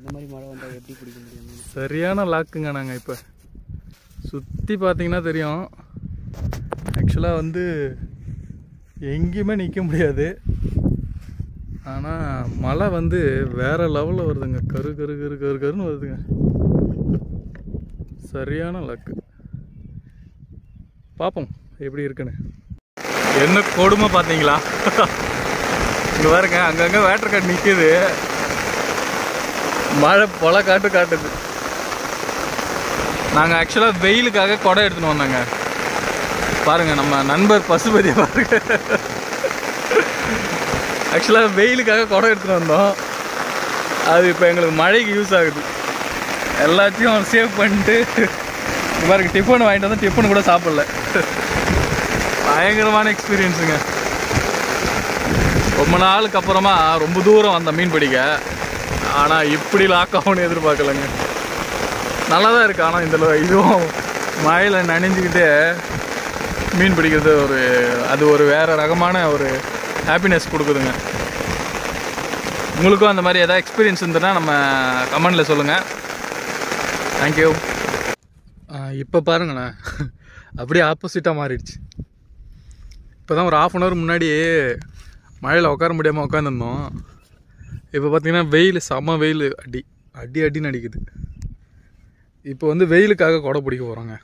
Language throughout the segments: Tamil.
இந்த மாதிரி மழை வந்தால் எப்படி பிடிக்க முடியும்? சரியான லாக்குங்க. நாங்கள் இப்போ சுற்றி பார்த்தீங்கன்னா தெரியும். ஆக்சுவலாக வந்து எங்கேயுமே நிற்க முடியாது. ஆனால் மழை வந்து வேறு லெவலில் வருதுங்க. கரு கரு கரு கரு கருன்னு வருதுங்க. சரியான லாக்கு. பார்ப்போம் எப்படி இருக்குன்னு. என்ன கொடுமை பார்த்தீங்களா? இங்கே பாருங்க, அங்கங்கே வேட்டர் கார்டு நிற்கிது. மழை பல காட்டுது. நாங்கள் ஆக்சுவலாக வெயிலுக்காக குடை எடுத்துன்னு வந்தாங்க. பாருங்கள், நம்ம நண்பர் பசுபதியை பாருங்க. ஆக்சுவலாக வெயிலுக்காக குடை எடுத்துகிட்டு வந்தோம். அது இப்போ எங்களுக்கு மழைக்கு யூஸ் ஆகுது. எல்லாத்தையும் சேவ் பண்ணிட்டு பாருங்க, டிஃபன் வாங்கிட்டு வந்து டிஃபன் கூட சாப்பிடல. பயங்கரமான எக்ஸ்பீரியன்ஸுங்க. ரொம்ப நாளுக்கு அப்புறமா ரொம்ப தூரம் வந்த மீன் பிடிக்க. ஆனால் இப்படி லாக் ஆகும்னு எதிர்பார்க்கலைங்க. நல்லா தான் இருக்குது. ஆனால் இதுவும் மழையில் நனைஞ்சிக்கிட்டே மீன் பிடிக்கிறது அது ஒரு வேறு ரகமான ஒரு ஹாப்பினஸ் கொடுக்குதுங்க. உங்களுக்கும் அந்த மாதிரி எதாவது எக்ஸ்பீரியன்ஸ் இருந்ததுன்னா நம்ம கமெண்டில் சொல்லுங்கள். தேங்க்யூ. இப்போ பாருங்கண்ணா, அப்படியே ஆப்போசிட்டாக மாறிடுச்சு. இப்போ தான் ஒரு ½ hour முன்னாடி மழையில் உட்கார முடியாமல் உட்காந்துருந்தோம். இப்போ பார்த்தீங்கன்னா வெயில், செம்ம வெயில், அடின்னு அடிக்குது. இப்போ வந்து வெயிலுக்காக குடை பிடிக்க போகிறோங்க.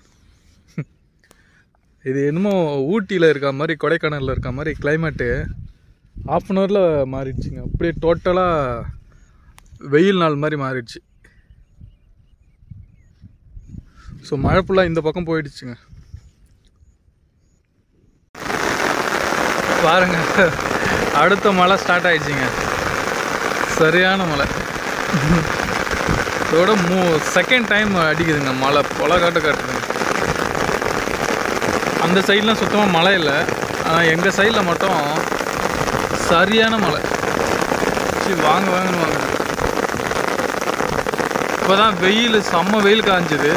இது என்னமோ ஊட்டியில் இருக்க மாதிரி, கொடைக்கானலில் இருக்க மாதிரி கிளைமேட்டு ½ hourல மாறிடுச்சுங்க. அப்படியே டோட்டலாக வெயில் நாள் மாதிரி மாறிடுச்சு. ஸோ மழை ஃபுல்லாக இந்த பக்கம் போயிடுச்சுங்க. பாருங்க, அடுத்த மழை ஸ்டார்ட் ஆயிடுச்சுங்க. சரியான மழை. இதோட செகண்ட் டைம் அடிக்குதுங்க மழை. பொல காட்டுதுங்க. அந்த சைட்லாம் சுத்தமாக மழை இல்லை. ஆனால் எங்கள் சைடில் மட்டும் சரியான மழை. வாங்கன்னு வாங்க. இப்போ தான் வெயில், செம்ம வெயில் காய்ஞ்சிது.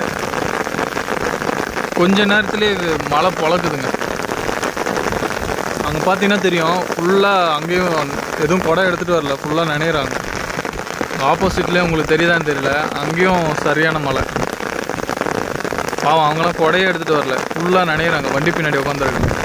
கொஞ்ச நேரத்துலேயே மழை பொழக்குதுங்க. அங்கே பார்த்தீங்கன்னா தெரியும், ஃபுல்லாக அங்கேயும் எதுவும் குடை எடுத்துகிட்டு வரல, ஃபுல்லாக நினைறாங்க. ஆப்போசிட்லேயே உங்களுக்கு தெரியுதான்னு தெரியல, அங்கேயும் சரியான மழை. பாவம், அவங்களாம் குடையே எடுத்துகிட்டு வரல, ஃபுல்லாக நினைறாங்க. வண்டி பின்னாடி உட்காந்துருக்கு.